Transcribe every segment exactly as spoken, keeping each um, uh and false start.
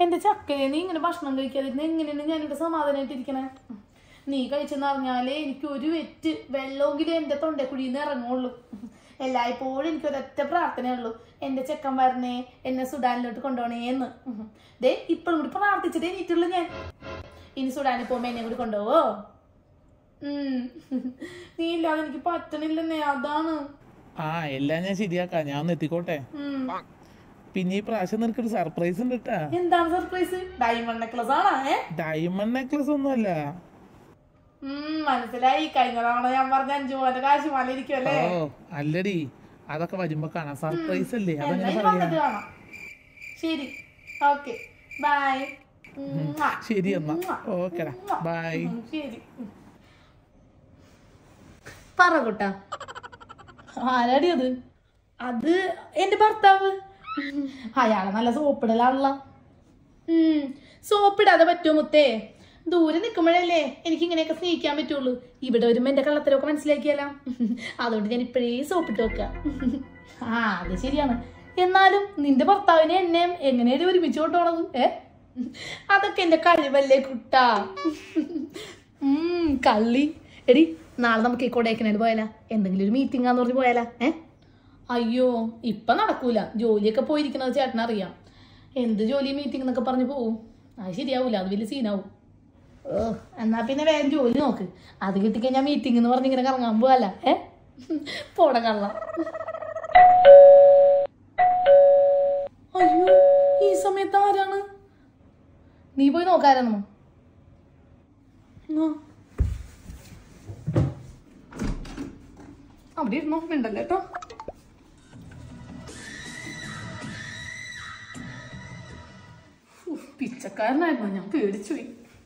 എന്റെ ചക്കയെ നീ ഇങ്ങനെ ഭക്ഷണം കഴിക്കാതിരുന്ന എങ്ങനെയാണ് ഞാനിവിടെ സമാധാനമായിട്ടിരിക്കണേ? നീ കഴിച്ചെന്ന് പറഞ്ഞാലേ എനിക്ക് ഒരു വെറ്റ് വെള്ളമെങ്കിലും എന്റെ തൊണ്ടക്കുഴിയിൽ നിന്ന് ഇറങ്ങുള്ളൂ. എല്ലായ്പ്പോഴും എനിക്ക് ഒരൊറ്റ പ്രാർത്ഥനയുള്ളൂ, എന്റെ ചെക്കൻ വരണേ, എന്നെ സുഡാനിലോട്ട് കൊണ്ടുപോണേന്ന്. ദേ ഇപ്പോഴും കൂടി പ്രാർത്ഥിച്ചിട്ടേ എനിക്കുള്ളൂ ഞാൻ. ഇനി സുഡാനിൽ പോകുമ്പോ എന്നെ കൂടി കൊണ്ടുപോവോ? ഉം നീ ഇല്ലാതെ എനിക്ക് പറ്റണില്ലെന്നേ, അതാണ്. ആ എല്ലാം ഞാൻ ശരിയാക്കാം, ഞാൻ ഒന്ന് എത്തിക്കോട്ടെ. പിന്നെ ഈ പ്രാവശ്യം നിനക്കൊരു സർപ്രൈസ് ഉണ്ട് കേട്ടാ. എന്താണ് സർപ്രൈസ്? ഡയമണ്ട് നെക്ലസ് ആണോ? ഡയമണ്ട് നെക്ലസ് ഒന്നുമല്ല. ഉം മനസ്സിലായി. കഴിഞ്ഞ തവണ ഞാൻ പറഞ്ഞ അഞ്ചു പോന്റെ കാശുമാല ഇരിക്കുമല്ലേ? ഓ അല്ലടി, അതൊക്കെ വരുമ്പോ കാണാം. സർപ്രൈസ് അല്ലേ, അതങ്ങനെ പറയാം. ശരി, ഓക്കെ, ബൈ. ശരി എന്നാ, ഓക്കെടാ, ബൈ. ശരി, പറ കൂട്ടാ. ആരാടി അത്? അത് എന്റെ ഭർത്താവ്. അയാളെ നല്ല സോപ്പിടലാണല്ലോ. ഉം സോപ്പിടാതെ പറ്റുമോ മുത്തേ? ദൂരെ നിൽക്കുമ്പോഴല്ലേ എനിക്ക് ഇങ്ങനെയൊക്കെ സ്നേഹിക്കാൻ പറ്റുള്ളൂ. ഇവിടെ വരുമ്പോ എന്റെ കള്ളത്തരമൊക്കെ മനസ്സിലാക്കിയാലോ. അതുകൊണ്ട് ഞാൻ ഇപ്പോഴേ സോപ്പിട്ട് വെക്കാം. ആ അത് ശരിയാണ്. എന്നാലും നിന്റെ ഭർത്താവിനെ എന്നെ എങ്ങനെയാണ് ഒരുമിച്ച് കൊണ്ടുപോണത്? ഏ അതൊക്കെ എന്റെ കഴിവല്ലേ കുട്ടാ. ഉം കള്ളി. എടി നാളെ നമുക്ക് ഈ കൊടൈക്കനാൽ പോയാലാ? എന്തെങ്കിലും ഒരു മീറ്റിംഗ് ആന്ന് പറഞ്ഞ് പോയാലാ? ഏ അയ്യോ ഇപ്പൊ നടക്കൂല, ജോലിയൊക്കെ പോയിരിക്കണത് ചേട്ടനറിയാം. എന്ത് ജോലി മീറ്റിംഗ് എന്നൊക്കെ പറഞ്ഞു പോവും. അത് ശരിയാവൂല, അത് വലിയ സീനാവും. ഓ എന്നാ പിന്നെ വേഗം ജോലി നോക്ക്. അത് കിട്ടിക്കഴിഞ്ഞാൽ മീറ്റിംഗ് എന്ന് പറഞ്ഞ് ഇങ്ങനെ കറങ്ങാൻ പോവല്ല. ഏ പോട കള്ള. അയ്യോ ഈ സമയത്ത് ആരാണ്? നീ പോയി നോക്കാരാണോ? അവിടെ ഇരുന്നോ, ഉണ്ടല്ലോ കേട്ടോ. പിച്ചക്കാരനായിരുന്നു, ഞാൻ പേടിച്ചുപോയി.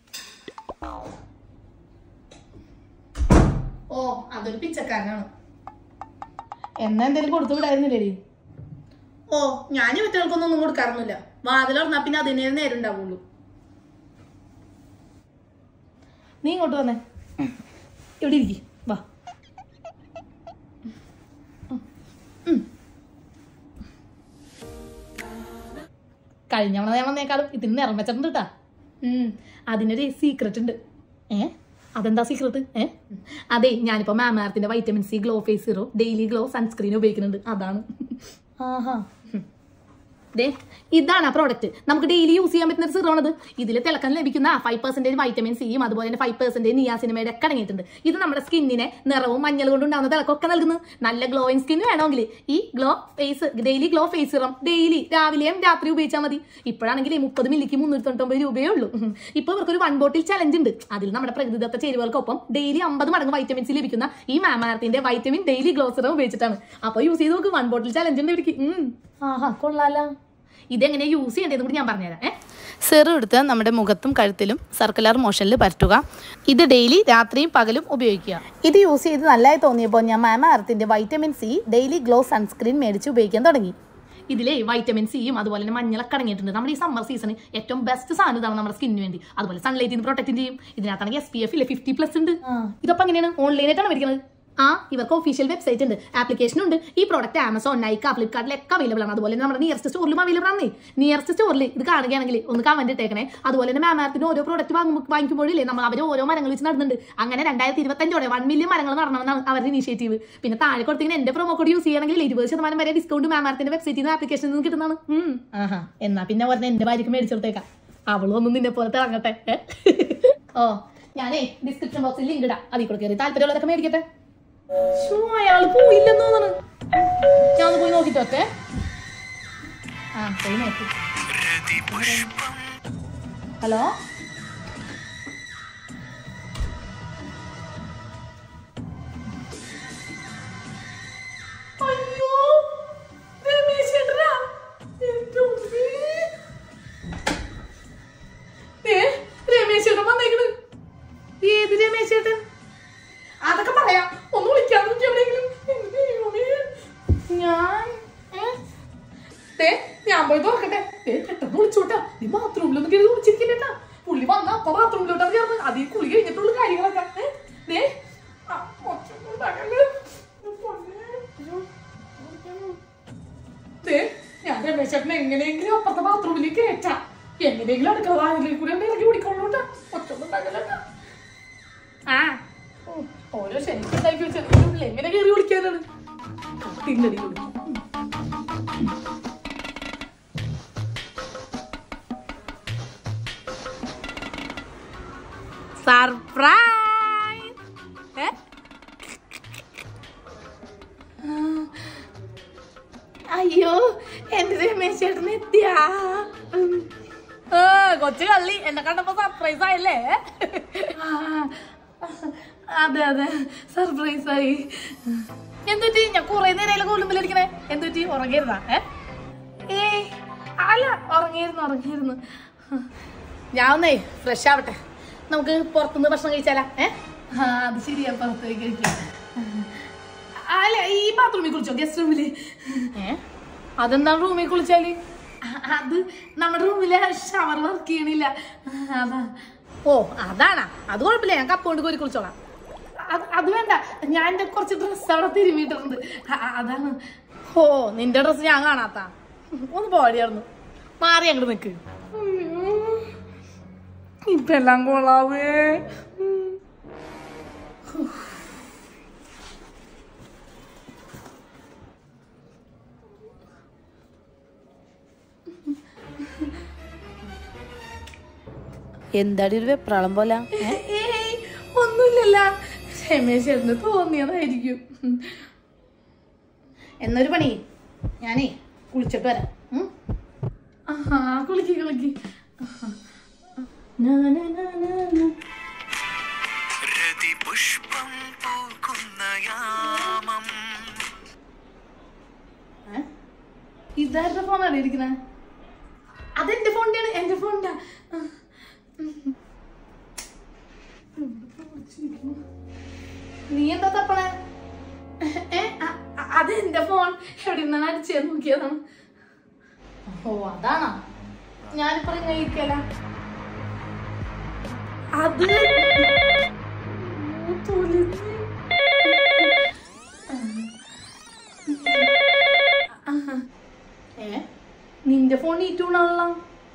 ഓ അതൊരു പിച്ചക്കാരനാണ്. എന്നാ എന്തേലും കൊടുത്തു വിടായിരുന്നില്ലേ? ഓ ഞാൻ മറ്റേൾക്കൊന്നും ഒന്നും കൊടുക്കാറൊന്നുമില്ല. വാതിൽ തുറന്നാ പിന്നെ അതിനേ നേരം ഉണ്ടാവുള്ളൂ. നീ ഇങ്ങോട്ട് വന്നേ, ഇവിടെ ഇരിക്കും. വാ. കഴിഞ്ഞ തവണ ഞാൻ വന്നേക്കാളും ഇതിന് നിറം വെച്ചിട്ടുണ്ട് കേട്ടാ. ഉം അതിനൊരു സീക്രട്ട് ഉണ്ട്. ഏ അതെന്താ സീക്രട്ട്? ഏ അതെ ഞാനിപ്പോ മാമാർത്തിന്റെ vitamin C glow face serum daily glow sunscreen ഉപയോഗിക്കുന്നുണ്ട്. അതാണ്. ആഹാ ദേ ഇതാണ് ആ പ്രോഡക്റ്റ്. നമുക്ക് ഡെയിലി യൂസ് ചെയ്യാൻ പറ്റുന്ന ഒരു സീറോണത്. ഇതിൽ തിളക്കം ലഭിക്കുന്ന ഫൈവ് പെർസെന്റേജ് വൈറ്റമിൻ സിയും അതുപോലെ തന്നെ ഫൈവ് പെർസെന്റേജ് നിയാസിനമേഡ് ഒക്കെ അടങ്ങിയിട്ടുണ്ട്. ഇത് നമ്മുടെ സ്കിന്നിനെ നിറവും മഞ്ഞൾ കൊണ്ടുണ്ടാകുന്ന തിളക്കമൊക്കെ നൽകുന്നു. നല്ല ഗ്ലോയിങ് സ്കിൻ വേണമെങ്കിൽ ഈ glow face daily glow face serum daily രാവിലെയും രാത്രി ഉപയോഗിച്ചാൽ മതി. ഇപ്പോഴാണെങ്കിൽ മുപ്പത് മില്ലിക്ക് മുന്നൂറ്റി തൊണ്ണൂറ്റൊമ്പത് രൂപയേ ഉള്ളൂ. ഇപ്പൊ ഇവർക്കൊരു വൺ ബോട്ടിൽ ചലഞ്ച് ഉണ്ട്. അതിൽ നമ്മുടെ പ്രകൃതിദത്ത ചേരുവകൾക്കൊപ്പം ഡെയിലി അമ്പത് മടങ്ങ് വൈറ്റമിൻ സി ലഭിക്കുന്ന ഈ മാമാർത്തിന്റെ വൈറ്റമിൻ ഡെയിലി ഗ്ലോ സീറം ഉപയോഗിച്ചിട്ടാണ്. അപ്പൊ യൂസ് ചെയ്ത് നോക്ക്, വൺ ബോട്ടിൽ ചലഞ്ച് ഉണ്ട് ഇവർക്ക്. ആഹാ കൊള്ളാലോ. ഇതെങ്ങനെ യൂസ് ചെയ്യേണ്ടതെന്ന് കൂടി ഞാൻ പറഞ്ഞുതരാം. ഏ സെറം എടുത്ത് നമ്മുടെ മുഖത്തും കഴുത്തിലും സർക്കുലർ മോഷനിൽ പരട്ടുക. ഇത് ഡെയിലി രാത്രിയും പകലും ഉപയോഗിക്കുക. ഇത് യൂസ് ചെയ്ത് നല്ലതായി തോന്നിയപ്പോൾ ഞാൻ മാമാഅർത്തിന്റെ vitamin C daily glow sunscreen മേടിച്ച് ഉപയോഗിക്കാൻ തുടങ്ങി. ഇതിലെ വൈറ്റമിൻ സിയും അതുപോലെ തന്നെ മഞ്ഞളൊക്കെ അടങ്ങിയിട്ടുണ്ട്. നമ്മുടെ ഈ സമ്മർ സീസണിൽ ഏറ്റവും ബെസ്റ്റ് സാധനം ഇതാണ് നമ്മുടെ സ്കിന്നിന് വേണ്ടി. അതുപോലെ സൺലൈറ്റിൽ നിന്ന് പ്രൊട്ടക്ട് ചെയ്യും. ഇതിനകത്താണെങ്കിൽ എസ് പി എഫ് ഇല്ലേ ഫിഫ്റ്റി പ്ലസ് ഉണ്ട്. ഇതപ്പോൾ എങ്ങനെയാണ്? ഓൺലൈനായിട്ടാണ് മേടിക്കുന്നത്. ആ ഇവർക്ക് ഒഫീഷ്യൽ വെബ്സൈറ്റ് ഉണ്ട്, ആപ്ലിക്കേഷൻ ഉണ്ട്. ഈ പ്രോഡക്റ്റ് ആമസോൺ, നൈക്ക, ഫ്ലിപ്കാർട്ടിലൊക്കെ അവൈലബിൾ ആണ്. അതുപോലെ നമ്മുടെ നിയറസ്റ്റ് സ്റ്റോറിലും അവൈലബിൾ ആണ്. നിയറസ്റ്റ് സ്റ്റോറിൽ ഇത് കാണുകയാണെങ്കിൽ ഒന്ന് കമന്റ് ഇട്ടേക്കണേ. അതുപോലെ തന്നെ മാമാർത്തിന് ഓരോ പ്രോഡക്റ്റ് വാങ്ങിക്കുമ്പോഴില്ലേ നമ്മൾ അവർ ഓരോ മരങ്ങൾ വെച്ച് നടന്നുണ്ട്. അങ്ങനെ രണ്ടായിരത്തി ഇരുപത്തഞ്ചോടെ വൺ മില്യൺ മരങ്ങൾ നടണമെന്നാണ് അവരുടെ ഇനീഷ്യേറ്റീവ്. പിന്നെ താഴെ കൊടുത്തിങ്ങനെ എന്റെ പ്രൊമോ കോഡ് യൂസ് ചെയ്യണമെങ്കിൽ ഇരുപത് ശതമാനം വരെ ഡിസ്കൗണ്ട് മാമാർത്തിന്റെ വെബ്സൈറ്റിൽ നിന്ന് ആപ്ലിക്കേഷനിൽ നിന്ന് കിട്ടുന്നതാണ്. ആഹാ എന്നാ പിന്നെ പറഞ്ഞ എന്റെ ഭാര്യക്ക് മേടിച്ചെടുത്തേക്കാം. അവളൊന്നും നിന്നെ പോലെ തിളങ്ങട്ടെ. ഓ ഞാനേ ഡിസ്ക്രിപ്ഷൻ ബോക്സിൽ ലിങ്ക് ഇടാം, അതിൽ കൂടെ കയറി താല്പര്യമുള്ളതൊക്കെ മേടിക്കട്ടെ. അയാള് പോയില്ലെന്ന് തോന്നണ്. ഞാൻ ഒന്ന് പോയി നോക്കിട്ടൊക്കെ. ആ പോയി നോക്കി. ഹലോ അയ്യോ രമേശ് ചേട്ടനാ. രമേശ് ചേട്ടൻ വന്നേക്കണ്. ഏത് രമേശ് ചേട്ടൻ? അതൊക്കെ പറയാം, ഒന്ന് വിളിക്കാൻ എവിടെയെങ്കിലും. ഞാൻ ഞാൻ പോയി തുറക്കട്ടെ. പെട്ടെന്ന് വിളിച്ചോട്ടാ. നീ ബാത്റൂമിലൊന്നും കയറി വിളിച്ചിരിക്കല്ലേട്ടാ. പുള്ളി വന്ന അപ്പൊ ബാത്റൂമിലോട്ടാണ് കയറുന്നത്. അതിൽ കുളി കഴിഞ്ഞിട്ടുള്ള കാര്യങ്ങളൊക്കെ. ഞാൻ രമേശ് ചേട്ടനെ എങ്ങനെയെങ്കിലും അപ്പുറത്തെ ബാത്റൂമിലേക്ക് കയറ്റാം. എങ്ങനെയെങ്കിലും അടുക്കള വായിലേക്ക് കൂടി ഇറക്കി പിടിക്കൊള്ളൂട്ടാ. ഒറ്റൊന്നും ഉണ്ടാകലട്ടാ. ആ ഓരോ ശനിക്ക് ഉണ്ടാക്കി വെച്ചാൽ എങ്ങനെ കയറി വിളിക്കാനാണ്. തിന്നടി സർപ്രൈസ്. അയ്യോ എന്റെ രമേശ് ചേട്ടൻ എത്തിയാ. കൊച്ചു കള്ളി എന്നെ കണ്ടപ്പോ സർപ്രൈസ് ആയില്ലേ? അതെ അതെ സർപ്രൈസ് ആയി. എന്തുറ്റി ഞാൻ കുറെ നേരം കൊള്ളുമ്പിലിരിക്കണേ? എന്തുറ്റി ഉറങ്ങിയിരുന്നാ? ഏയ് അല്ല ഉറങ്ങിയിരുന്നു ഉറങ്ങിയിരുന്നു. ഞാൻ ഒന്നേ ഫ്രഷ് ആവട്ടെ. നമുക്ക് പുറത്തുനിന്ന് ഭക്ഷണം കഴിച്ചാലാ? ഏ ആ അത് ശരിയാ, പുറത്തേക്ക് കഴിക്കാം. അല്ല ഈ ബാത്റൂമിൽ കുളിച്ചോ? ഗസ്റ്റ് റൂമില്? ഏ അതെന്താണ് റൂമിൽ കുളിച്ചാല്? അത് നമ്മുടെ റൂമില് ഷവർ വർക്ക് ചെയ്യണില്ല, അതാ. ഓ അതാണാ? അത് കുഴപ്പമില്ല, ഞാൻ കപ്പ കോരി കുളിച്ചോളാം. അത് വേണ്ട, ഞാൻ എന്റെ കുറച്ച് ഡ്രസ്സ് അവിടെ തിരുമിയിട്ടുണ്ട്, അതാണ്. ഓ നിന്റെ ഡ്രസ്സ് ഞാൻ കാണാത്ത. ഒന്ന് പോടിയായിരുന്നു, മാറി അങ്ങോട്ട് നിക്ക്. ഇപ്പൊ എല്ലാം കൊള്ളാവേ. എന്താടി ഒരു വെപ്രാളം പോലെ? ഒന്നുമില്ലല്ല, രമേശേട്ടന് തോന്നിയതായിരിക്കും. എന്നൊരു പണി, ഞാനേ കുളിച്ചിട്ട് വരാം. ആഹാ കുളിക്ക് കുളിക്ക്. ഇതാരുടെ ഫോണാണ് ഇരിക്കണേ? അതെന്റെ ഫോണിന്റെയാണ്, എന്റെ ഫോണിന്റെ. നീ എന്താ തപ്പണേ? ഏ അതെന്റെ ഫോൺ എവിടെ നിന്നാണ് അടിച്ചേ നോക്കിയതാണ്. ഓ അതാണോ? ഞാനിപ്പോ ഇരിക്കല. അത് ഏ നിന്റെ ഫോൺ ഈ ടൂണാണല്ലോ.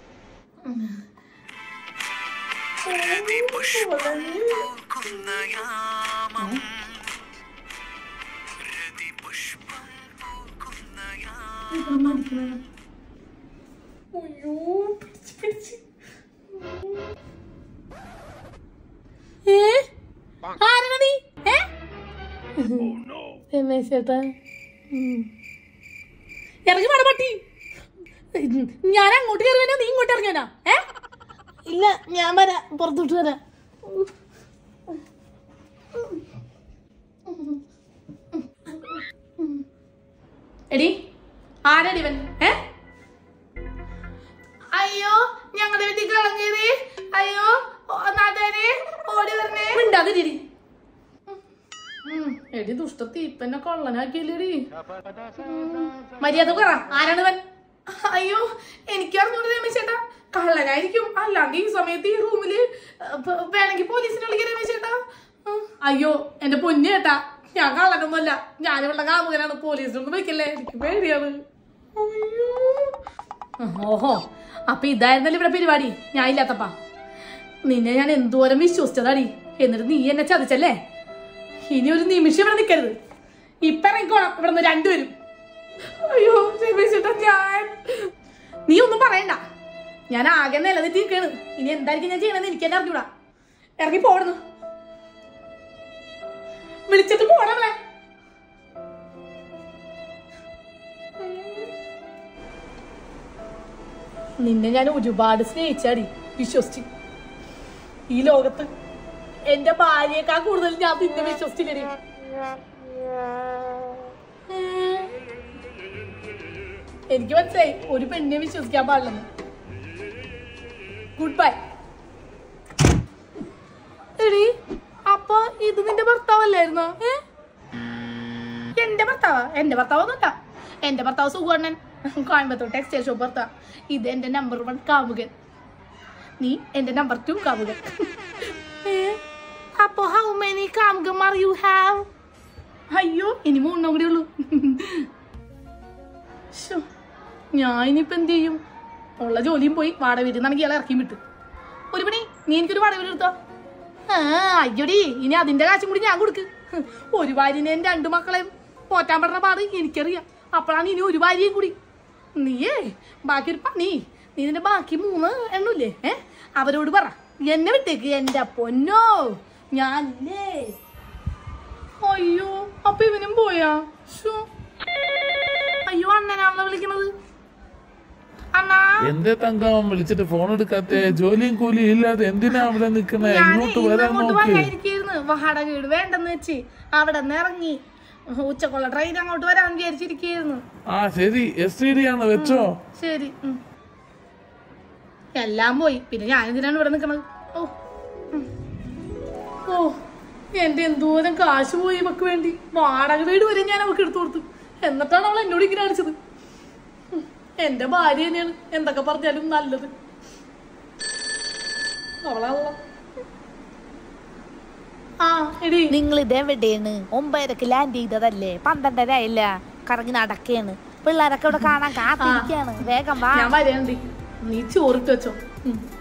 രമേശേട്ടാ ഇറങ്ങി വേണം പട്ടി. ഞാൻ അങ്ങോട്ട് കയറുവാനാ, നീ ഇങ്ങോട്ട് ഇറങ്ങിയാനാ? ഏ ഇല്ല ഞാൻ വരാം, പുറത്തോട്ട് വരാം. എടി ആരടി ഇവൻ? ഏ അയ്യോ ഞങ്ങളുടെ വീട്ടിൽ കളഞ്ഞേരേ, അയ്യോ നാട്ടുകാരെ ഓടി വരണേ. മിണ്ടാതിരി. എടി ദുഷ്ടത്തി ഇപ്പന്നെ കൊള്ളനാക്കിയല്ലേടി. മര്യാദ പറ, ആരാണ് ഇവൻ? അയ്യോ എനിക്കറിഞ്ഞൂടെ രമേശേട്ടാ, കള്ളനായിരിക്കും, അല്ലാണ്ട് ഈ സമയത്ത് ഈ റൂമില് വേണമെങ്കിൽ പോലീസിനെ വിളിക്കാം രമേശേട്ടാ. അയ്യോ എന്റെ പൊന്നേട്ടാ, ഞാൻ കള്ളനൊന്നുമല്ല, ഞാനിവിടെ കാമുകനാണ്, പോലീസിനൊന്നും വിളിക്കല്ലേ, എനിക്ക് പേടിയാണ്. ഓഹോ അപ്പൊ ഇതായിരുന്നല്ലോ ഇവിടെ പരിപാടി, ഞാൻ ഇല്ലാത്തപ്പാ. നിന്നെ ഞാൻ എന്തോരം വിശ്വസിച്ചതാടി, എന്നിട്ട് നീ എന്നെ ചതിച്ചല്ലേ. ഇനി ഒരു നിമിഷം ഇവിടെ നിൽക്കരുത്, ഇപ്പൊ ഇറങ്ങിക്കോണം ഇവിടെ നിന്ന് രണ്ടുപേരും. അയ്യോ രമേശേട്ടാ, ഞാൻ നീ ഒന്നും പറയണ്ട, ഞാൻ ആകെ നിലനിർത്തി നിൽക്കാണ്. ഇനി എന്തായിരിക്കും ഞാൻ ചെയ്യണമെന്ന് എനിക്ക് തന്നെ അറിഞ്ഞൂടാ. ഇറങ്ങി പോടുന്നു, വിളിച്ചിട്ട് പോടല്ലേ. നിന്നെ ഞാൻ ഒരുപാട് സ്നേഹിച്ചാടി, വിശ്വസിച്ച്. ഈ ലോകത്ത് എന്റെ ഭാര്യയേക്കാൾ കൂടുതൽ ഞാൻ നിന്നെ വിശ്വസിച്ചില്ലേ. എനിക്ക് മനസ്സിലായി ഒരു പെണ്ണിനെ വിശ്വസിക്കാൻ പാടില്ലെന്ന്. Good bye. എടി അപ്പൊ ഇത് നിന്റെ ഭർത്താവല്ലായിരുന്നോ? ഏ എന്റെ ഭർത്താവാ? എന്റെ ഭർത്താവൊന്നുമില്ല, എന്റെ ഭർത്താവ് സുഖണ്ണൻ, കോയമ്പത്തൂർ ടെക്സ്റ്റൈൽ ഷോപ്പ് ഭർത്താവ്. ഇത് എന്റെ നമ്പർ വൺ കാമുകൻ, നീ എന്റെ നമ്പർ ടു കാമുകൻ. അപ്പൊ ഹൗ മെനി കാമുകന്മാർ യു ഹാവ്? അയ്യോ ഇനി മൂന്നെണ്ണം കൂടി ഉള്ളൂ. ഞാൻ ഇനിയിപ്പോ എന്ത് ചെയ്യും? ഉള്ള ജോലിയും പോയി വാടക വീട്ടിൽ നിന്നാണെങ്കിൽ ഇയാളെ ഇറക്കിയും വിട്ടു. ഒരു പണി നീ എനിക്കൊരു വാടക വീട് എടുത്തോ. ആ അയ്യോടി ഇനി അതിന്റെ കാശും കൂടി ഞാൻ കൊടുക്ക്. ഒരു ഭാര്യനെയും രണ്ടു മക്കളെയും പോറ്റാൻ പറ്റുന്ന പാട് എനിക്കറിയാം. അപ്പോഴാണ് ഇനി ഒരു ഭാര്യയും കൂടി. നീയേ ബാക്കി ഒരു പണി നീ നിന്റെ ബാക്കി മൂന്ന് എണ്ണൂല്ലേ ഏ അവരോട് പറ എന്നെ വിട്ടേക്ക് എന്റെ പൊന്നോ ഞാനില്ലേ. അയ്യോ അപ്പൊ ഇവനും പോയാ? അയ്യോ അണ്ണനാണല്ലോ വിളിക്കണത്. എന്റെ തങ്കം വിളിച്ചിട്ട് ഫോൺ എടുക്കാത്ത ജോലിയും കൂലിയും ഇല്ലാതെ എന്തിനാ അവിടെ നിക്കണേ? ഇങ്ങോട്ട് വരാൻ നോക്ക്. വാടക വീട് വേണ്ടെന്ന് വെച്ച് അവിടെ നിന്ന് ഇറങ്ങി ഉച്ചക്കുള്ള ട്രെയിൻ അങ്ങോട്ട് വരാൻ വിചാരിച്ചിരിക്കുന്നു. ആ ശരി എസ് ടി ഡി ആണ് വെച്ചോ. ശരി എല്ലാം പോയി പിന്നെ ഞാൻ എന്തിനാണ് ഇവിടെ നിക്കണത്? ഓ ഓ എന്റെ എന്തോരം കാശ് പോയി ഇവക്ക് വേണ്ടി. വാടക വീട് വരെ ഞാൻ അവക്ക് എടുത്തു കൊടുത്തു. എന്നിട്ടാണ് അവൾ എന്നോട് ഇങ്ങനെ അടിച്ചത്. എന്റെ ഭാര്യ തന്നെയാണ് എന്തൊക്കെ പറഞ്ഞാലും നല്ലത്. അവളാണല്ലോ. ആ എടി നിങ്ങൾ ഇതെവിടെയാണ്? ഒമ്പതരക്ക് ലാൻഡ് ചെയ്തതല്ലേ? പന്ത്രണ്ടര ആയില്ല. കറങ്ങി നടക്കാണ്. പിള്ളേരൊക്കെ ഇവിടെ കാണാൻ കാത്തിരിക്കാണ്. വേഗം വാ. ഞാൻ വരേണ്ടി. നീ ചോറിട്ട് വെച്ചോ.